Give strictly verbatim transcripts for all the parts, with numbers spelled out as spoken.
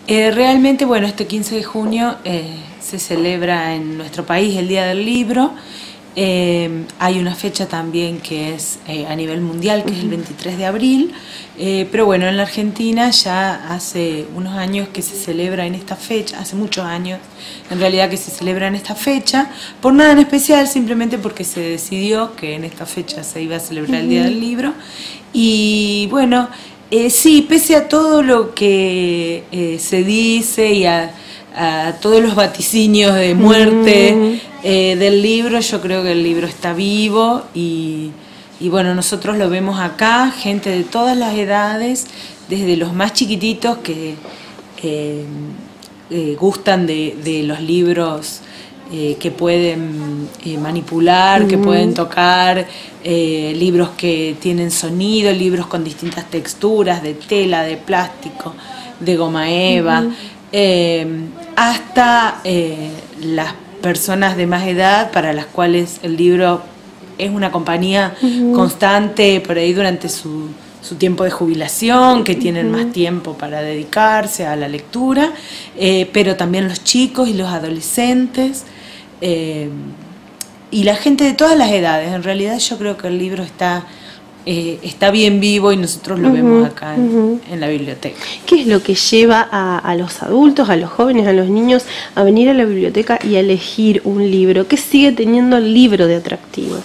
Eh, realmente, bueno, este quince de junio eh, se celebra en nuestro país el Día del Libro. Eh, hay una fecha también que es eh, a nivel mundial, que es el veintitrés de abril, eh, pero bueno, en la Argentina ya hace unos años que se celebra en esta fecha, hace muchos años en realidad que se celebra en esta fecha, por nada en especial, simplemente porque se decidió que en esta fecha se iba a celebrar el Día del Libro. Y bueno, eh, sí, pese a todo lo que eh, se dice y a, a todos los vaticinios de muerte mm. Eh, del libro, yo creo que el libro está vivo y, y bueno, nosotros lo vemos acá, gente de todas las edades, desde los más chiquititos que eh, eh, gustan de, de los libros eh, que pueden eh, manipular, uh-huh. que pueden tocar, eh, libros que tienen sonido, libros con distintas texturas, de tela, de plástico, de goma eva, uh-huh. eh, hasta eh, las personas de más edad para las cuales el libro es una compañía uh-huh. constante por ahí durante su, su tiempo de jubilación, que tienen uh-huh. más tiempo para dedicarse a la lectura, eh, pero también los chicos y los adolescentes eh, y la gente de todas las edades. En realidad yo creo que el libro está Eh, está bien vivo y nosotros lo uh-huh, vemos acá en, uh-huh. en la biblioteca. ¿Qué es lo que lleva a, a los adultos, a los jóvenes, a los niños a venir a la biblioteca y a elegir un libro? ¿Qué sigue teniendo el libro de atractivo?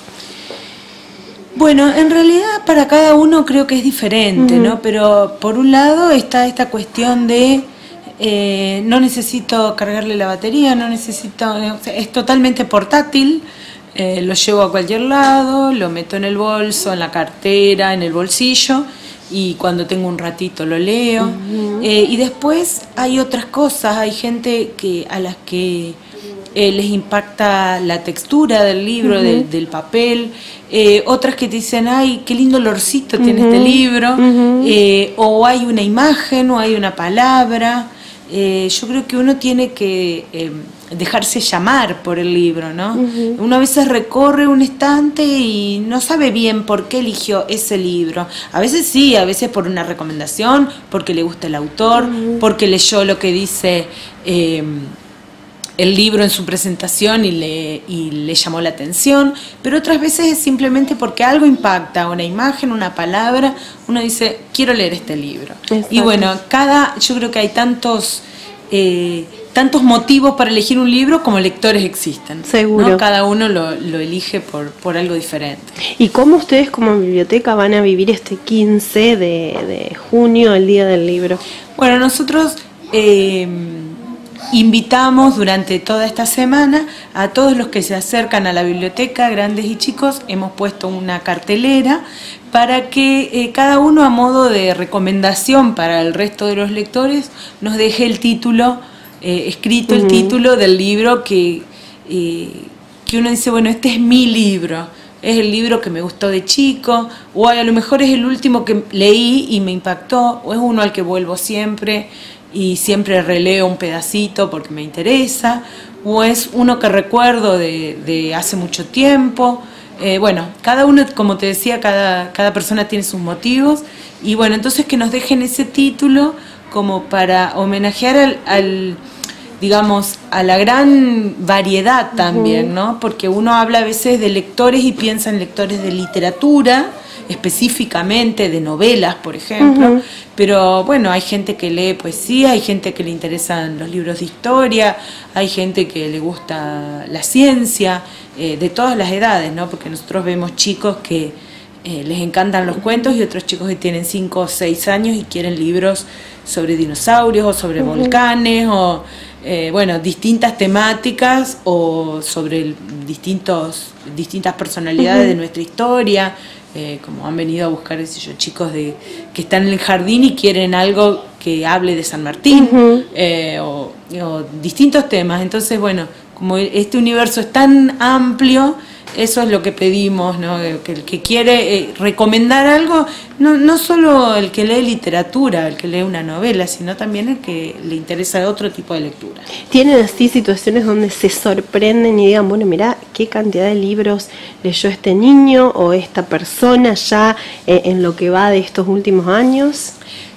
Bueno, en realidad para cada uno creo que es diferente, uh-huh. ¿no? Pero por un lado está esta cuestión de eh, no necesito cargarle la batería, no necesito, o sea, es totalmente portátil. Eh, lo llevo a cualquier lado, lo meto en el bolso, en la cartera, en el bolsillo y cuando tengo un ratito lo leo. Uh-huh. eh, y después hay otras cosas, hay gente que a las que eh, les impacta la textura del libro, uh-huh. del, del papel, eh, otras que te dicen, ay, qué lindo olorcito uh-huh. tiene este libro, uh-huh. eh, o hay una imagen o hay una palabra. Eh, yo creo que uno tiene que eh, dejarse llamar por el libro, ¿no? Uh-huh. Uno a veces recorre un estante y no sabe bien por qué eligió ese libro. A veces sí, a veces por una recomendación, porque le gusta el autor, uh-huh. porque leyó lo que dice eh, el libro en su presentación y le, y le llamó la atención, pero otras veces es simplemente porque algo impacta, una imagen, una palabra, uno dice, quiero leer este libro. Exacto. Y bueno, cada, yo creo que hay tantos, eh, tantos motivos para elegir un libro como lectores existen. Seguro. ¿No? Cada uno lo, lo elige por, por algo diferente. ¿Y cómo ustedes como biblioteca van a vivir este quince de junio, el Día del Libro? Bueno, nosotros Eh, invitamos durante toda esta semana a todos los que se acercan a la biblioteca, grandes y chicos. Hemos puesto una cartelera para que eh, cada uno, a modo de recomendación para el resto de los lectores, nos deje el título, eh, escrito uh-huh. el título del libro que, eh, que uno dice, bueno, este es mi libro, es el libro que me gustó de chico, o a lo mejor es el último que leí y me impactó, o es uno al que vuelvo siempre y siempre releo un pedacito porque me interesa, o es uno que recuerdo de, de hace mucho tiempo. Eh, bueno, cada uno, como te decía, cada, cada persona tiene sus motivos, y bueno, entonces que nos dejen ese título como para homenajear al, al digamos, a la gran variedad también, ¿no? Porque uno habla a veces de lectores y piensa en lectores de literatura, específicamente de novelas, por ejemplo, uh-huh. pero bueno, hay gente que lee poesía, hay gente que le interesan los libros de historia, hay gente que le gusta la ciencia, eh, de todas las edades, ¿no? Porque nosotros vemos chicos que eh, les encantan los cuentos y otros chicos que tienen cinco o seis años y quieren libros sobre dinosaurios o sobre uh-huh. volcanes o eh, bueno, distintas temáticas o sobre el, distintos, distintas personalidades uh-huh. de nuestra historia. Eh, como han venido a buscar, qué sé yo, chicos de, que están en el jardín y quieren algo que hable de San Martín, uh-huh. eh, o, o distintos temas. Entonces, bueno, como este universo es tan amplio, eso es lo que pedimos, ¿no? Que el que quiere eh, recomendar algo, no, no solo el que lee literatura, el que lee una novela, sino también el que le interesa otro tipo de lectura. ¿Tienen así situaciones donde se sorprenden y digan, bueno, mirá, qué cantidad de libros leyó este niño o esta persona ya eh, en lo que va de estos últimos años?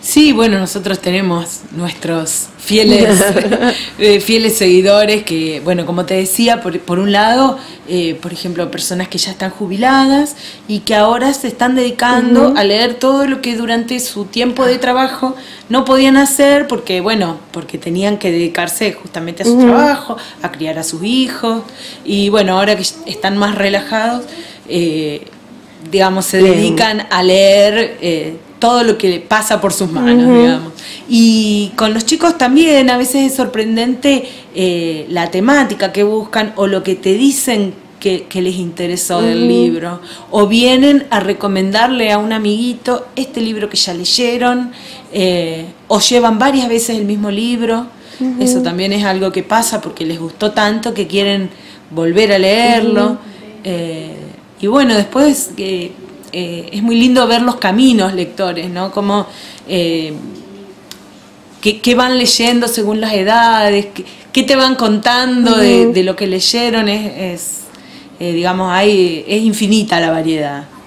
Sí, bueno, nosotros tenemos nuestros fieles, eh, fieles seguidores que, bueno, como te decía, por, por un lado, eh, por ejemplo, personas que ya están jubiladas y que ahora se están dedicando uh-huh. a leer todo lo que durante su tiempo de trabajo no podían hacer porque, bueno, porque tenían que dedicarse justamente a su uh-huh. trabajo, a criar a sus hijos y, bueno, ahora que están más relajados, eh, digamos, se Bien. dedican a leer eh, todo lo que pasa por sus manos, uh-huh. digamos. Y con los chicos también a veces es sorprendente eh, la temática que buscan o lo que te dicen que, que les interesó uh-huh. del libro. O vienen a recomendarle a un amiguito este libro que ya leyeron, eh, o llevan varias veces el mismo libro. Uh-huh. Eso también es algo que pasa porque les gustó tanto que quieren volver a leerlo. Uh-huh. eh, y bueno, después... Eh, Eh, es muy lindo ver los caminos lectores, ¿no? Como eh, qué van leyendo según las edades, qué, qué te van contando uh-huh. de, de lo que leyeron, es, es eh, digamos, hay, es infinita la variedad.